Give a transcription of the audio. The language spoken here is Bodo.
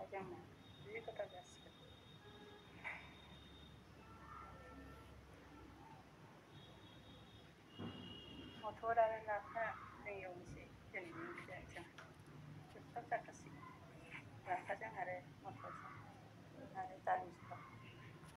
pagiamo dico adesso我突然在那看那个游戏，这里面选一下。